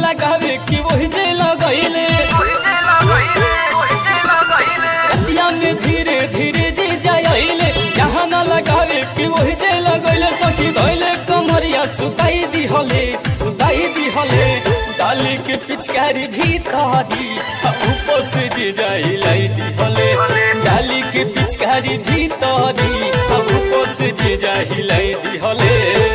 लगावे कि वही जे लगैले रतिया में धीरे धीरे जे जाइले जहाँ न लगावे कि वही जे लगैले सखी धैले कमरिया सुताई दिहले डाली के पिचकारी भीतरी ऊपर से जे जाइलाई दिहले डाली के पिचकारी भीतरी ऊपर से जे जाइलाई दिहले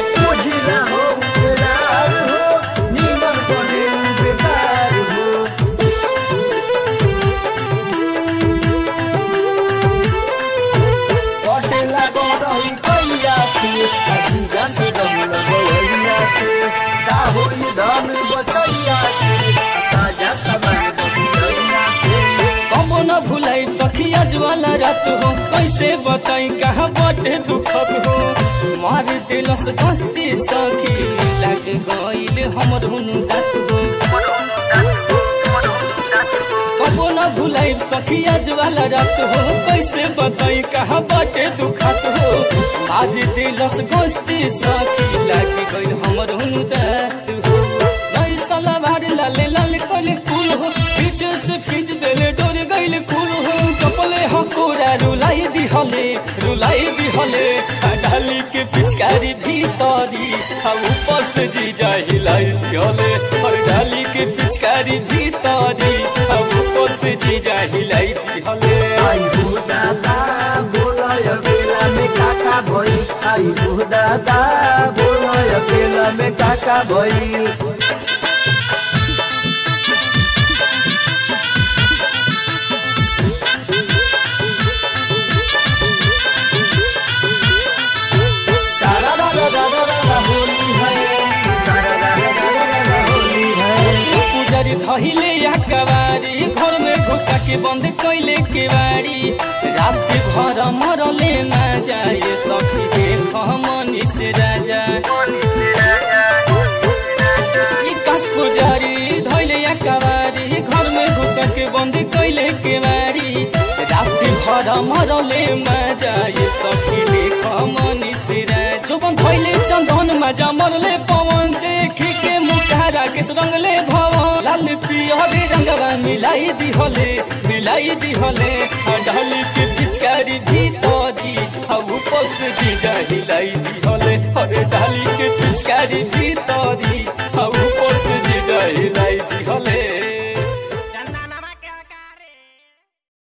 कबो न भुलाई सखिया ज्वाला रात हो कैसे बताई कहाँ बटे दुखत हो मार दिलस दस्ती सखी लग गईल हमर हुनु दात हो कबो न भुलाई सखिया ज्वाला रात हो कैसे बताई कहाँ बटे दुखत हो मार दिलस दस्ती सखी लग गईल हमर हुनु दात हो नहीं साला भार लाले लाल कले कुल हो पीछे से खींच देले डोर गईल कुल हो कपले हकोरा रुलाई दिहले डाली के पिचकारी भीतरी ऊपर से जी जाइलाई दिहले और डाली के पिचकारी भीतरी ऊपर से जी जाइलाई दिहले आई हो दादा बोलय बेला में काका भई आई हो दादा बोलय बेला में काका भई धहिले या कवारी घर में घुसा के बंद कैले केवारी रात भर मरले ना जाए सखी देख मनी से राजा कस पुजारी धैले या कवारी घर में घुसा के बंद कैले केवारी रात भर मरले ना जाए सखी देख मनी से राजा जोबन धैले चंदन मजा मरले पवन देखी के मुखारा के रंगले भवन लाल पियरे रंगवा मिलाई दिहले डाली के पिचकारी भीतरी ऊपर से जी जाइलाई दिहले अरे डाली के पिचकारी भीतरी ऊपर से जी जाइलाई दिहले